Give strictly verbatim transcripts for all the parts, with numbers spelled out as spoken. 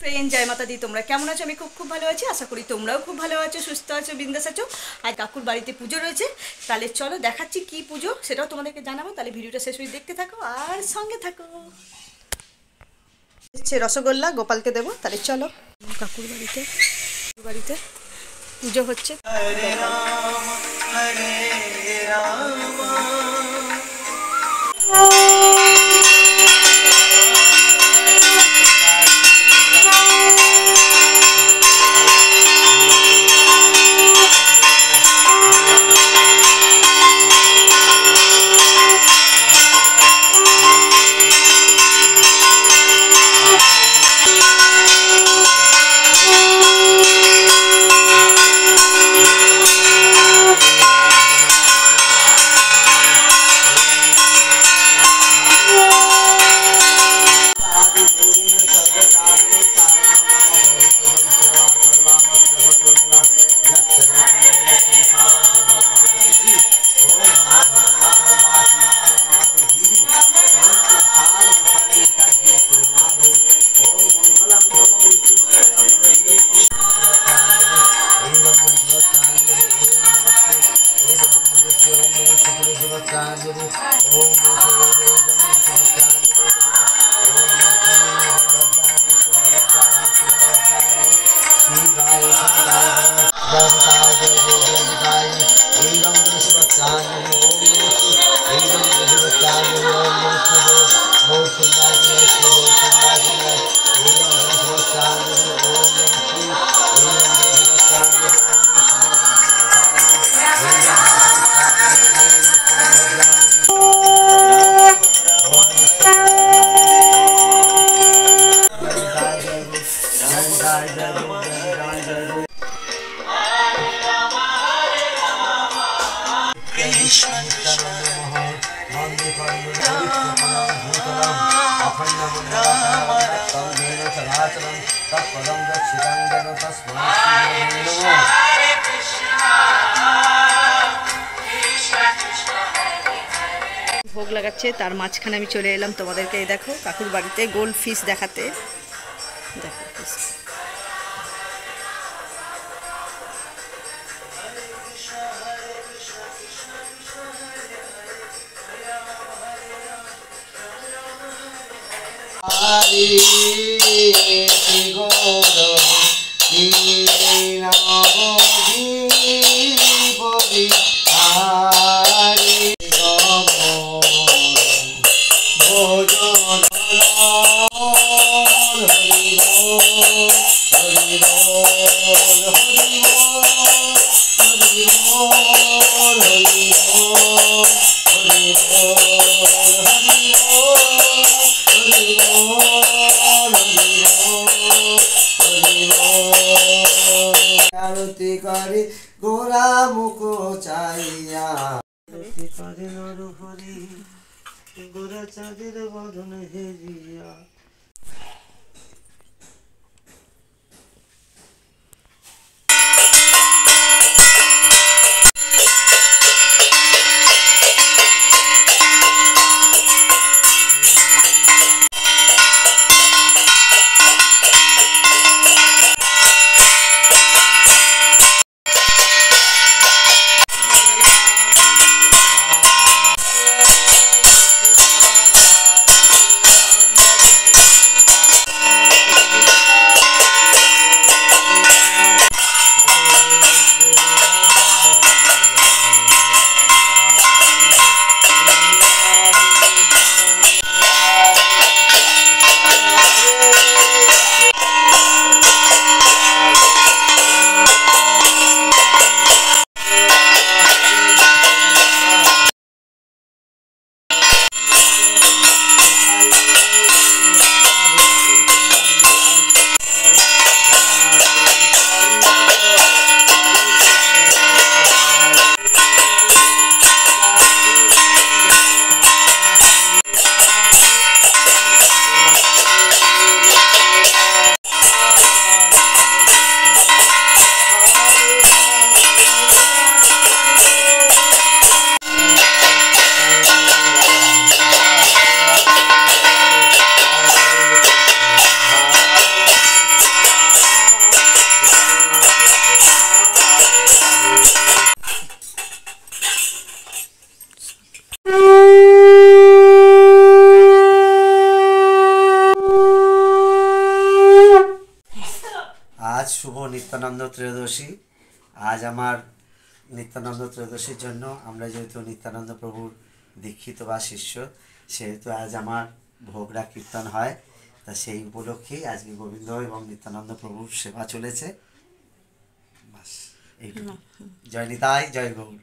Friend जय माता दी তোমরা কেমন আছো? আমি খুব খুব ভালো আছি, আশা করি তোমরাও খুব ভালো আছো, সুস্থ আছো, বিন্দাস আছো। আর কাকুর বাড়িতে পুজো রয়েছে, তাহলে চলো দেখাচ্ছি কি পুজো সেটাও তোমাদেরকে জানাবো। তাহলে ভিডিওটা শেষ হয়ে দেখতে থাকো আর সঙ্গে থাকো। হচ্ছে রসগোল্লা গোপালকে দেবো, তাহলে চলো। কাকুর বাড়িতে বাড়িতে পুজো হচ্ছে। হরে রাম হরে রাম ভোগ লাগাচ্ছে, তার মাঝখানে আমি চলে এলাম তোমাদেরকে দেখো কাকুর বাড়িতে গোল্ড ফিশ দেখাতে। দেখো ফিশ आरती करे गोरा मुको चाइया आरती करे नरहरि गोरा चाँदेर बदन हेरिया। শুভ নিত্যানন্দ ত্রয়োদশী। আজ আমার নিত্যানন্দ ত্রয়োদশীর জন্য আমরা যেহেতু নিত্যানন্দ প্রভুর দীক্ষিত বা শিষ্য, সেহেতু আজ আমার ভোগরা কীর্তন হয়। তা সেই উপলক্ষেই আজকে গোবিন্দ এবং নিত্যানন্দ প্রভুর সেবা চলেছে। বাস এইটুকু। জয় নিতাই, জয় গৌর।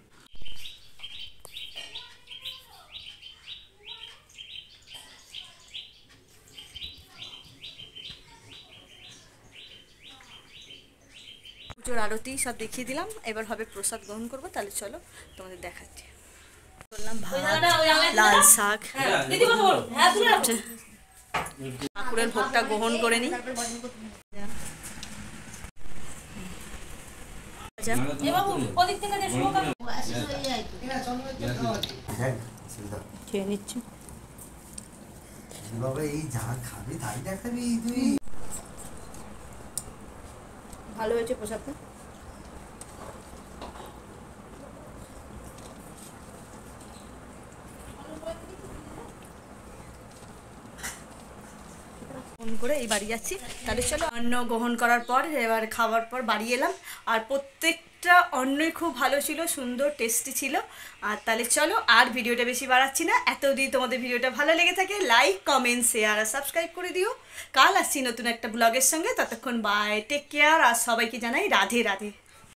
পুজোর আরতি সব দেখিয়ে দিলাম, এবার হবে প্রসাদ গ্রহণ করবো। তাহলে চলো তোমাদের দেখাচ্ছি। করলাম ভাত, লাল শাক, ঠাকুরের ভোগটা গ্রহণ করে নিই। খেয়ে নিচ্ছি। বাবা এই যা খাবি তাই দেখাবি তুই। ভালো হয়েছে প্রসাদটা। ফোন করে এই বাড়ি যাচ্ছি। তাহলে চলো, অন্ন গ্রহণ করার পর এবার খাওয়ার পর বাড়ি এলাম। আর প্রত্যেকটা অন্নই খুব ভালো ছিল, সুন্দর টেস্টি ছিল। আর তাহলে চলো, আর ভিডিওটা বেশি বাড়াচ্ছি না। এত যদি তোমাদের ভিডিওটা ভালো লেগে থাকে, লাইক, কমেন্ট, শেয়ার আর সাবস্ক্রাইব করে দিও। কাল আসছি নতুন একটা ব্লগের সঙ্গে। ততক্ষণ বাই, টেক কেয়ার। আর সবাইকে জানাই রাধে রাধে।